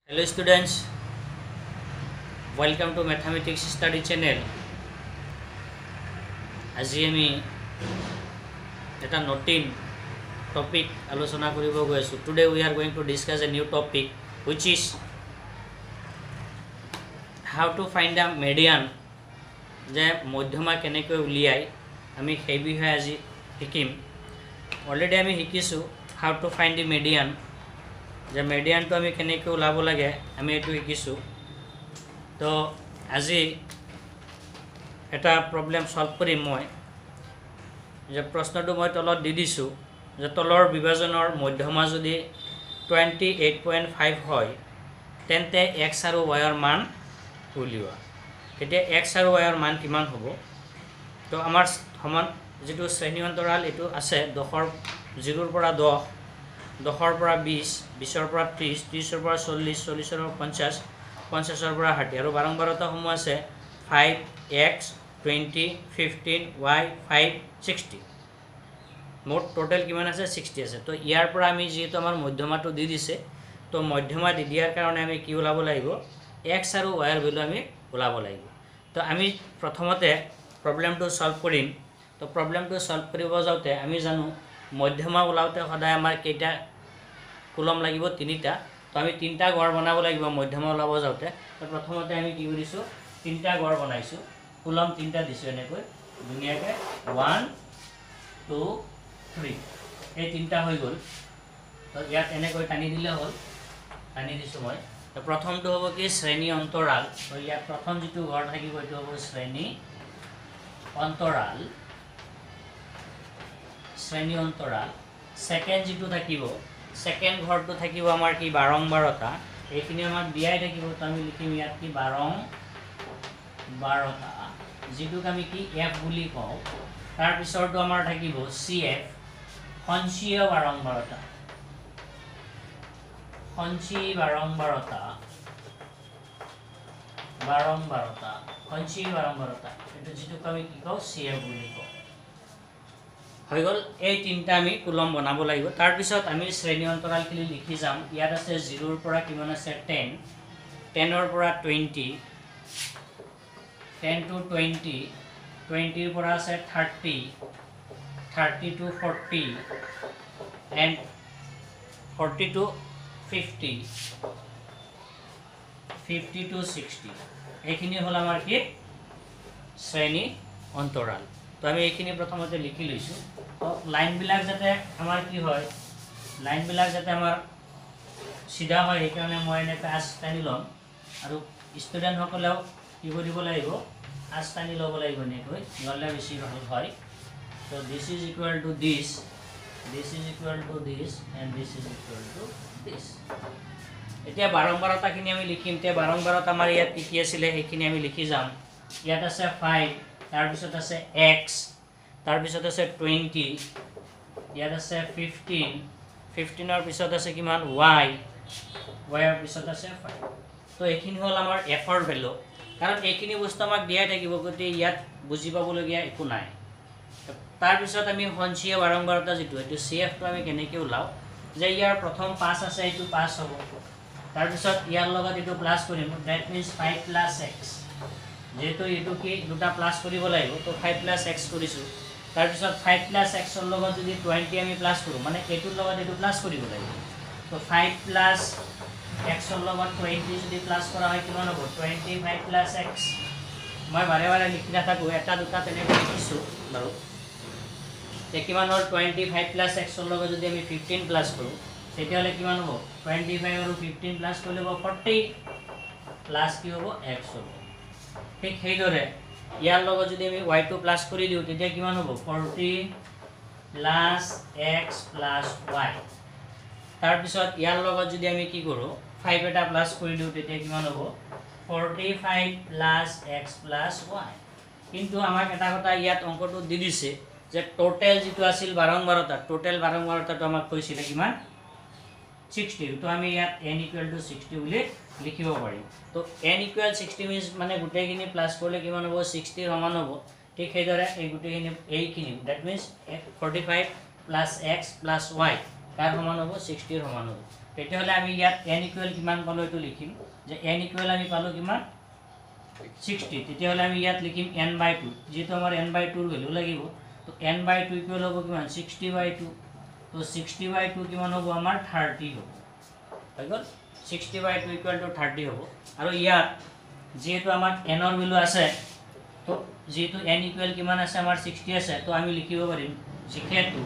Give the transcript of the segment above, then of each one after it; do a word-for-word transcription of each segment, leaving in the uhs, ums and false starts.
Hello students, welcome to Mathematics Study Channel. আজি আমি এটা নতুন topic আলোচনা কৰিব গৈ আছো. Today we are going to discuss a new topic which is how to find the median. যে মধ্যমা কেনেকৈ উলিয়াই আমি সেই বিষয়ে আজি শিকিম. অলৰেডি আমি শিকিছো how to find the median. যে মিডিয়ানটো আমি কেনেকৈ ওলাব লাগে আমি এটো শিকিছো. তো আজি এটা প্ৰবলেম সলভ কৰিম মই. যে প্ৰশ্নটো মই তলত দি দিছো যে তলৰ বিভাজনৰ মধ্যমা যদি twenty-eight point five হয় তেন্তে x আৰু y ৰ মান উলিওৱা. তেতিয়া x আৰু y ৰ মান কিমান হ'ব? তো আমাৰ সমান যেটো শ্ৰেণী অন্তৰাল এটো আছে দহৰ জিৰ' ৰ পৰা দহ, দহৰ পৰা বিশ, বিশৰ পৰা ত্ৰিশ, ত্ৰিশৰ পৰা চল্লিশ, চল্লিশৰ পৰা পঞ্চাশ, পঞ্চাশৰ পৰা ষাঠি আৰু বাৰম্বাৰতা সমূহ আছে five, x, twenty, fifteen, y, five, sixty. মোট টোটাল কিমান আছে sixty আছে. তো ইয়াৰ পৰা আমি যেহেতু আমাৰ মধ্যমাটো দি দিছে তো মধ্যমা দি দিয়াৰ কাৰণে আমি কি ওলাব লাগিব x আৰু y ৰ ভ্যালু আমি ওলাব লাগিব. তো আমি প্ৰথমতে প্ৰবলেমটো সলভ কৰিম. তো প্ৰবলেমটো সলভ কৰিব যাওতে আমি জানো মধ্যমা ওলাওতে সদায় আমাৰ কেইটা কুলম লাগিব তিনিটা. তো আমি তিনটা গড় বনাব লাগিব মধ্যমা ওলাব যাওতে. তো প্ৰথমতে আমি কি কৰিছো তিনটা গড় বনাইছো. কুলম তিনটা দিছো এনেকৈ ধুনিয়াকে one two three এই তিনটা হৈ গল. তো ইয়াত এনেকৈ টানি দিলে হল. টানি দিছো মই. তো প্ৰথমটো হ'ব কি শ্ৰেণী অন্তৰাল. তো ইয়াত প্ৰথম যেটো গড় থাকিব এটো হ'ব শ্ৰেণী অন্তৰাল. শ্ৰেণী অন্তৰাল. সেকেন্ড যেটো থাকিব সেকেন্ড ঘৰটো থাকিব আমাৰ কি বাৰম্বাৰতা. এইখিনি আমাৰ দিয়াই থাকিব. তো আমি লিখিম ইয়াত কি বাৰম্বাৰতা যেটোক আমি কি f বুলি কওঁ. তাৰ পিছৰটো আমাৰ থাকিব cf সঞ্চীয় বাৰম্বাৰতা. সঞ্চী বাৰম্বাৰতা বাৰম্বাৰতা সঞ্চী বাৰম্বাৰতা এটো যেটোক আমি কি কওঁ cf বুলি কওঁ. হৈ গল. এই তিনটা আমি কুলম বনাব লাগিব. তাৰ পিছত আমি শ্ৰেণী অন্তৰালখিনি লিখি যাম. ইয়াত আছে জিৰ' ৰ পৰা কিমান আছে ten, ten ৰ পৰা twenty, ten to twenty, twenty ৰ পৰা আছে thirty, thirty to forty and forty to fifty, fifty to sixty. এইখিনি হল আমাৰ কি শ্ৰেণী অন্তৰাল. তো আমি এইখিনি প্ৰথমতে লিখি লৈছো. তো লাইন বিলাক যাতে আমাৰ কি হয় লাইন বিলাক যাতে আমাৰ সিধা হয় এই কাৰণে মই এনে আঁচ টানি লম আৰু ষ্টুডেন্ট সকলেও কি কৰিব লাগিব আঁচ টানি লব লাগিব নেকৈ নহলে বেছি ভাল হয়. তো this is equal to this, this is equal to this and this is equal to this. এতিয়া বাৰম্বাৰতাখিনি আমি লিখিম. তে বাৰম্বাৰতা আমাৰ ইয়াত কি কি আছিল সেইখিনি আমি লিখি যাম. ইয়াত আছে five, তাৰ পিছত আছে x, তাৰ পিছত আছে twenty, ইয়াত আছে fifteen, fifteen ৰ পিছত আছে কিমান y, y ৰ পিছত আছে five. তো এইখিনি হল আমাৰ f ৰ ভ্যালু. কাৰণ এইখিনি বস্তু আমাক দিয়াই থাকিব গতি ইয়াত বুজি পাবলগীয়া একো নাই. তাৰ পিছত আমি সঞ্চীয় বাৰম্বাৰতা যেটো এটো cf টো আমি কেনেকৈ ওলাও যে ইয়াৰ প্ৰথম পাঁচ আছে এটো পাঁচ হ'ব. তাৰ পিছত ইয়াৰ লগত এটো প্লাস কৰিম. that means five plus x. যেহেতু এটো কি দুটা প্লাস কৰিব লাগিব তো five plus x কৰিছো. তাৰ পিছত five plus x ৰ লগত যদি twenty আমি প্লাস কৰো মানে এটোৰ লগত এটো প্লাস কৰিব লাগিব. তো five plus x ৰ লগত twenty যদি প্লাস কৰা হয় কিমান হ'ব twenty-five plus x. মই বাৰে বাৰে লিখি নাথাকো এটা দুটা তেনেকৈ লিখিছো বাৰু. তে কিমান হ'ল twenty-five plus x ৰ লগত যদি আমি fifteen প্লাস কৰো তেতিয়া হলে কিমান হ'ব twenty-five আৰু fifteen প্লাস কৰিলে হ'ব forty প্লাস কি হ'ব x হ'ব. ঠিক সেইদৰে ইয়াৰ লগত যদি আমি y টো প্লাস কৰি দিও তেতিয়া কিমান হ'ব forty plus x plus y. তাৰ পিছত ইয়াৰ লগত যদি আমি কি কৰো five এটা প্লাস কৰি দিও তেতিয়া কিমান হ'ব forty-five plus x plus y. কিন্তু আমাক এটা কথা ইয়াত অংকটো দি দিছে যে টোটাল যেটো আছিল বাৰম্বাৰতা টোটাল বাৰম্বাৰতাটো আমাক কৈছিলে কিমান sixty. তো আমি ইয়াত n equal to sixty বুলি লিখিব পাৰিম. তো n equal sixty means মানে গুটেখিনি প্লাস কৰিলে কিমান হ'ব sixty সমান হ'ব. ঠিক সেইদৰে এই গুটেখিনি এইখিনি that means forty-five plus x plus y কাৰ সমান হ'ব sixty সমান হ'ব. তেতিয়াহ'লে আমি ইয়াত n ইকুৱেল কিমান পালো এইটো লিখিম যে n ইকুৱেল আমি পালো কিমান sixty তেতিয়াহ'লে আমি ইয়াত লিখিম n by two যেটো আমাৰ n by two ৰ ভ্যালু লাগিব তো n by two ইকুৱেল হ'ব কিমান sixty by two তো sixty by two কিমান হ'ব আমাৰ thirty হ'ব হৈ গ'ল sixty by two equal to thirty হ'ব আৰু ইয়াত যেটো আমাৰ n ৰ ভ্যালু আছে তো যেটো n ইকুৱেল কিমান আছে আমাৰ sixty আছে তো আমি লিখিব পাৰিম যেহেতু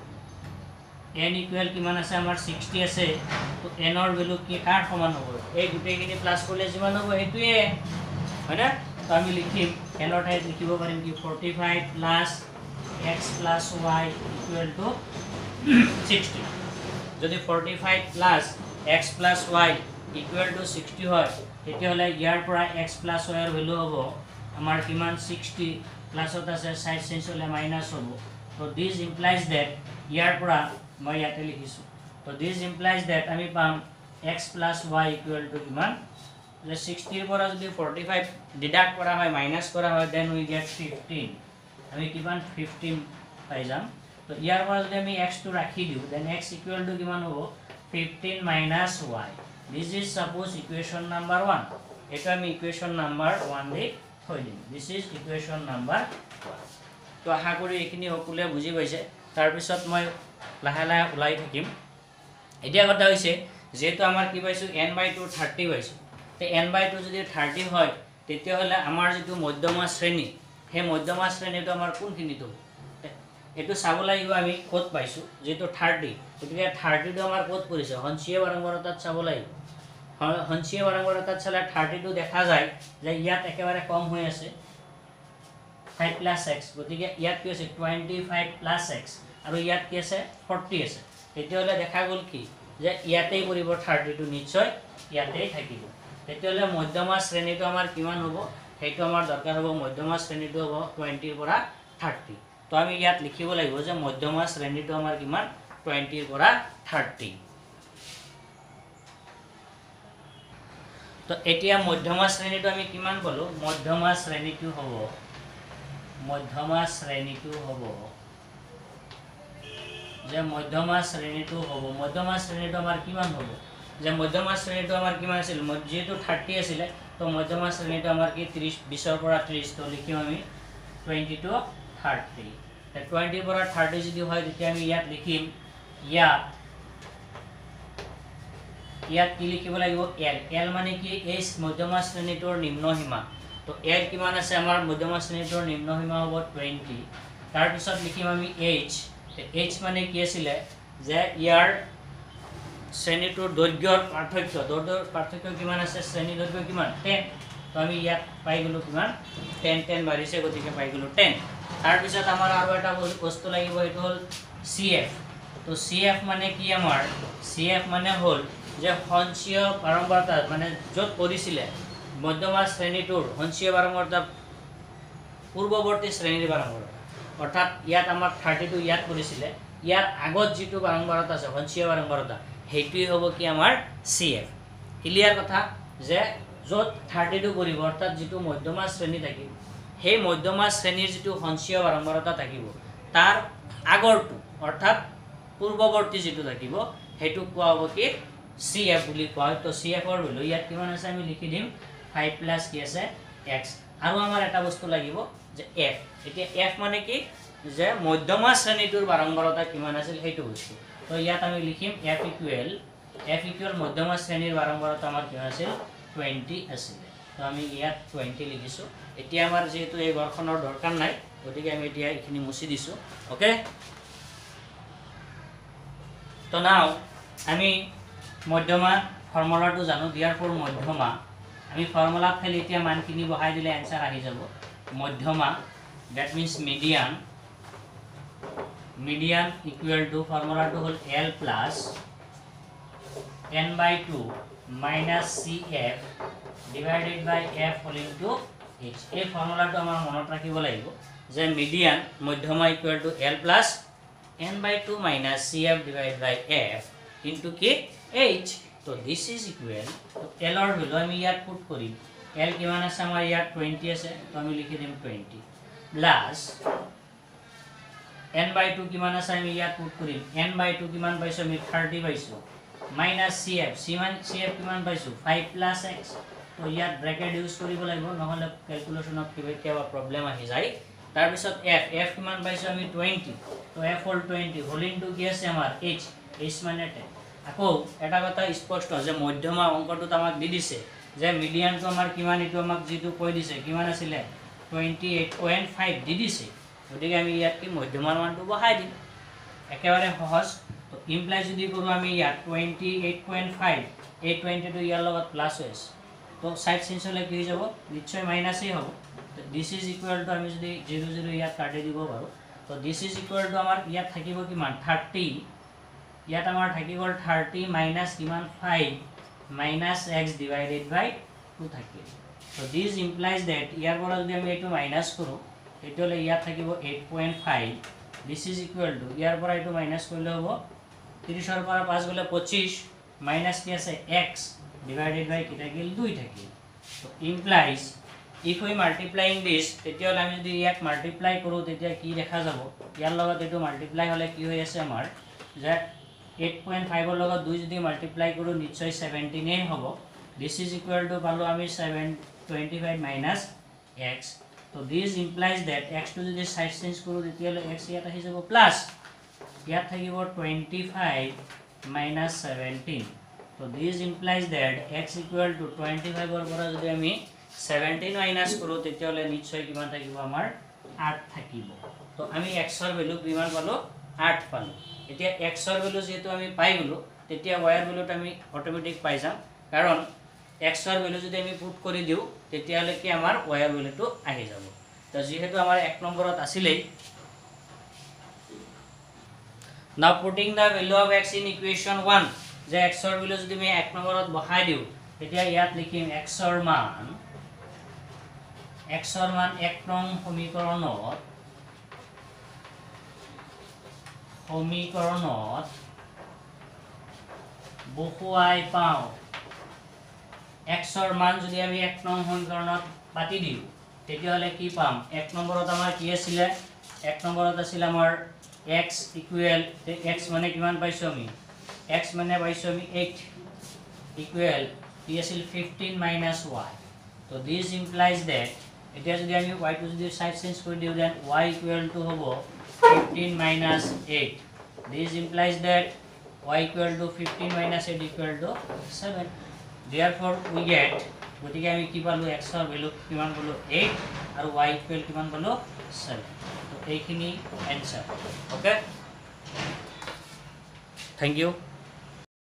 n ইকুৱেল কিমান আছে আমাৰ sixty আছে তো n ৰ ভ্যালু কি কাৰ সমান হ'ব এই গুটেইখিনি প্লাস কৰিলে যিমান হ'ব হেতুৱে হয় না তো আমি লিখিম n ৰ ঠাইত লিখিব পাৰিম কি forty-five plus x plus y equal to sixty যদি forty-five plus x plus y equal to sixty হয় তেতিয়াহ'লে ইয়াৰ পৰা x plus y ৰ ভ্যালু হ'ব আমাৰ কিমান sixty প্লাস ত আছে সাইড চেঞ্জ হ'লে মাইনাস হ'ব তো দিস ইমপ্লাইজ দ্যাট ইয়াৰ পৰা মই ইয়াতে লিখিছো তো দিস ইমপ্লাইজ দ্যাট আমি পাম x plus y equal to কিমান যে sixty ৰ পৰা যদি forty-five ডিডাক্ট কৰা হয় মাইনাস কৰা হয় দেন উই গেট fifteen আমি কিমান fifteen পাই যাম তো ইয়াৰ পৰা যদি আমি x টো ৰাখি দিও দেন x equal to কিমান হ'ব fifteen minus y this is suppose equation number one এটা আমি equation number one দি থৈ দিম this is equation number one তো আশা করি এইখিনি সকলোৱে বুজি পাইছে তাৰ পিছত মই লাহে লাহে উলাই থাকিম এতিয়া কথা হৈছে যেটো আমাৰ কি পাইছো n by two thirty পাইছো তে n by two যদি thirty হয় তেতিয়া হলে আমাৰ যেটো মধ্যমা শ্ৰেণী হে মধ্যমা শ্ৰেণীটো আমাৰ কোনখিনিটো এটো চাব লাগিব আমি কত পাইছো যেটো thirty গতিকে thirty টো আমাৰ কত পৰিছে হঞ্চিয়ে বাৰম্বাৰতাত চাব লাগিব হঞ্চিয়ে বাৰম্বাৰতাত চালে thirty টো দেখা যায় যে ইয়াত একেবাৰে কম হৈ আছে five plus x গতিকে ইয়াত কি আছে twenty-five plus x আৰু ইয়াত কি আছে forty আছে তেতিয়াহলে দেখা গল কি যে ইয়াতেই পৰিব thirty টো নিশ্চয় ইয়াতেই থাকিব তেতিয়াহলে মধ্যমা শ্ৰেণীটো আমাৰ কিমান হ'ব সেইটো আমাৰ দৰকাৰ হ'ব মধ্যমা শ্ৰেণীটো হ'ব twenty ৰ পৰা thirty তো আমি ইয়াত লিখিব লাগিব যে মধ্যমা শ্ৰেণীটো আমাৰ কিমান twenty ৰ পৰা thirty তো এতিয়া মধ্যমা শ্ৰেণীটো আমি কিমান পালো মধ্যমা শ্ৰেণীটো হ'ব মধ্যমা শ্ৰেণীটো হ'ব যে মধ্যমা শ্ৰেণীটো হ'ব মধ্যমা শ্ৰেণীটো আমাৰ কিমান হ'ব যে মধ্যমা শ্ৰেণীটো আমাৰ কিমান আছিল যেটো thirty আছিল তো মধ্যমা শ্ৰেণীটো আমাৰ কি thirty twenty ৰ পৰা thirty তো লিখিম আমি twenty to thirty তে twenty ৰ পৰা thirty যদি হয় তেতিয়া আমি ইয়াত লিখিম ইয়াত ইয়াত কি লিখিব লাগিব l l মানে কি এই মধ্যমা শ্ৰেণীটোৰ নিম্ন সীমা তো l কিমান আছে আমাৰ মধ্যমা শ্ৰেণীটোৰ নিম্ন সীমা হ'ব twenty তাৰ পিছত লিখিম আমি h h মানে কি আছিল যে ইয়াৰ শ্ৰেণীটোৰ দৈৰ্ঘ্যৰ পাৰ্থক্য দৈৰ্ঘ্যৰ পাৰ্থক্য কিমান আছে শ্ৰেণী দৈৰ্ঘ্য কিমান ten তো আমি ইয়াত পাই গলো কিমান ten ten বাঢ়িছে গতিকে পাই গলো ten তাৰ পিছত আমাৰ আৰু এটা বস্তু লাগিব এটো হল cf তো cf মানে কি আমাৰ cf মানে হল যে হঞ্চিয় বাৰম্বাৰতা মানে যত পৰিছিলে মধ্যমা শ্ৰেণীটোৰ হঞ্চিয় বাৰম্বাৰতা পূৰ্বৱৰ্তী শ্ৰেণীৰ বাৰম্বাৰতা অৰ্থাৎ ইয়াত আমাৰ thirty টো ইয়াত পৰিছিলে ইয়াৰ আগত যেটো বাৰম্বাৰতা আছে হঞ্চিয় বাৰম্বাৰতা হেইটোই হ'ব কি আমাৰ cf ক্লিয়াৰ কথা যে যত thirty টো পৰিব অৰ্থাৎ যেটো মধ্যমা শ্ৰেণী থাকিব হে মধ্যমা শ্ৰেণীৰ যেটো হঞ্চিয় বাৰম্বাৰতা থাকিব তাৰ আগৰটো অৰ্থাৎ পূৰ্বৱৰ্তী যেটো থাকিব হেতু কোৱা হ'ব কি cf বুলি কয় তো cf ৰ ভ্যালু ইয়াত কিমান আছে আমি লিখি দিম five plus কি আছে x আৰু আমাৰ এটা বস্তু লাগিব যে f এতিয়া f মানে কি যে মধ্যমা শ্ৰেণীটোৰ বাৰম্বাৰতা কিমান আছিল হেতু বস্তু তো ইয়াত আমি লিখিম f equal f equal মধ্যমা শ্ৰেণীৰ বাৰম্বাৰতা আমাৰ কিমান আছিল twenty আছিল তো আমি ইয়াত twenty লিখিছো এতিয়া আমাৰ যেহেতু এই ঘৰখনৰ দৰকাৰ নাই গতিকে আমি এতিয়া এখিনি মুছি দিছো ওকে তো নাও আমি মধ্যমা ফৰ্মুলাটো জানো দিয়াৰ ফৰ মধ্যমা আমি ফৰ্মুলা খালি এতিয়া মানখিনি বহাই দিলে आंसर আহি যাব মধ্যমা that means median median equal to ফৰ্মুলাটো hall l plus n by two minus cf divided by f whole into h এই ফৰ্মুলাটো আমাৰ মনত ৰাখিব লাগিব যে median মধ্যমা equal to l plus n by two minus cf divided by f into k h তো this is equal to l or value আমি ইয়াত পুট কৰিম l কিমান আছে আমাৰ ইয়াত twenty আছে তো আমি লিখি দিম twenty plus n by two কিমান আছে আমি ইয়াত পুট কৰিম n by two কিমান পাইছো আমি thirty পাইছো মাইনাছ চি এফ চি মান চি এফ কিমান পাইছোঁ ফাইভ প্লাছ এক্স তো ইয়াত ব্ৰেকেট ইউজ কৰিব লাগিব নহ'লে কেলকুলেশ্যনত কেতিয়াবা প্ৰব্লেম আহি যায় তাৰপিছত এফ এফ কিমান পাইছোঁ আমি টুৱেণ্টি তো এফ হ'ল টুৱেণ্টি হোল ইনটু কি আছে আমাৰ এইচ এইচ মানে টেন আকৌ এটা কথা স্পষ্ট যে মধ্যমা অংকটোত আমাক দি দিছে যে মিডিয়ানটো আমাৰ কিমান এইটো আমাক যিটো কৈ দিছে কিমান আছিলে টুৱেণ্টি এইট পইণ্ট ফাইভ দি দিছে গতিকে আমি ইয়াত কি মধ্যমাৰ মানটো বহাই দিম একেবাৰে সহজ তো ইমপ্লাই যদি কৰোঁ আমি ইয়াত টুৱেণ্টি এইট পইণ্ট ফাইভ এই টুৱেণ্টিটো ইয়াৰ লগত প্লাছ হৈ আছে তো সাইড চেঞ্জ হ'লে কি হৈ যাব নিশ্চয় মাইনাছেই হ'ব তো দিছ ইজ ইকুৱেল টু আমি যদি জিৰ' জিৰ' ইয়াত কাটি দিব পাৰোঁ তো দিছ ইজ ইকুৱেল টু আমাৰ ইয়াত থাকিব কিমান থাৰ্টি ইয়াত আমাৰ থাকি গ'ল থাৰ্টি মাইনাছ কিমান five minus x divided by two থাকিল তো দিছ ইমপ্লাইজ ডেট ইয়াৰ পৰা যদি আমি এইটো মাইনাছ কৰোঁ তেতিয়াহ'লে ইয়াত থাকিব eight point five this is equal to ইয়াৰ পৰা এইটো মাইনাছ কৰিলে হ'ব ত্ৰিছৰ পৰা পাঁচ গ'লে পঁচিছ মাইনাছ কি আছে এক্স ডিভাইডেড বাই কি থাকিল দুই থাকিল তো implies if we multiplying this তেতিয়াহ'লে আমি যদি ইয়াক মাল্টিপ্লাই কৰোঁ তেতিয়া কি দেখা যাব ইয়াৰ লগত এইটো মাল্টিপ্লাই হ'লে কি হৈ আছে আমাৰ যে এইট পইণ্ট ফাইভৰ লগত দুই যদি মাল্টিপ্লাই কৰোঁ নিশ্চয় ছেভেণ্টিনেই হ'ব দিছ ইজ ইকুৱেল টু পালোঁ আমি seven twenty five minus x তো দিছ ইমপ্লাইজ ডেট এক্সটো যদি চাইজ চেঞ্জ কৰোঁ তেতিয়াহ'লে এক্স ইয়াত আহি যাব প্লাছ ইয়াত থাকিব টুৱেণ্টি ফাইভ মাইনাছ ছেভেণ্টিন তো this implies that x equal to twenty ফাইভৰ পৰা যদি আমি ছেভেণ্টিন মাইনাছ কৰোঁ তেতিয়াহ'লে নিশ্চয় কিমান থাকিব আমাৰ আঠ থাকিব তো আমি এক্সৰ ভেলু কিমান পালোঁ আঠ পালোঁ এতিয়া এক্সৰ ভেলু যেহেতু আমি পাই গ'লোঁ তেতিয়া ৱাইৰ ভেলুত আমি অট'মেটিক পাই যাম কাৰণ এক্সৰ ভেলু যদি আমি পুট কৰি দিওঁ তেতিয়াহ'লে কি আমাৰ ৱাইৰ ভেলুটো আহি যাব তো যেহেতু আমাৰ এক নম্বৰত আছিলেই now putting the value of x in equation one যে এক্সৰ ভেলু যদি আমি এক নম্বৰত বহাই দিওঁ তেতিয়া ইয়াত লিখিম এক্সৰ মান এক্সৰ মান এক নং সমীকৰণত সমীকৰণত বহুৱাই পাওঁ এক্সৰ মান যদি আমি এক নং সমীকৰণত পাতি দিওঁ তেতিয়াহ'লে কি পাম এক নম্বৰত আমাৰ কি আছিলে এক নম্বৰত আছিল আমাৰ এক্স ইকুৱেল এক্স মানে কিমান পাইছোঁ আমি এক্স মানে পাইছোঁ আমি এইট ইকুৱেল কি আছিল ফিফটিন মাইনাছ ৱাই তো দিছ ইমপ্লাইজ ডেট এতিয়া যদি আমি ৱাইটো যদি চাইড চেঞ্জ কৰি দিওঁ দেন ৱাই ইকুৱেল টু হ'ব fifteen minus eight. This implies that y equal to fifteen minus eight equal to seven. Therefore, we get গতিকে আমি কি পালোঁ এক্সৰ ভেলু কিমান পালোঁ এইট আৰু y ইকুৱেল কিমান পালোঁ seven. তো এইখিনি এনসাৰ। Okay, thank U.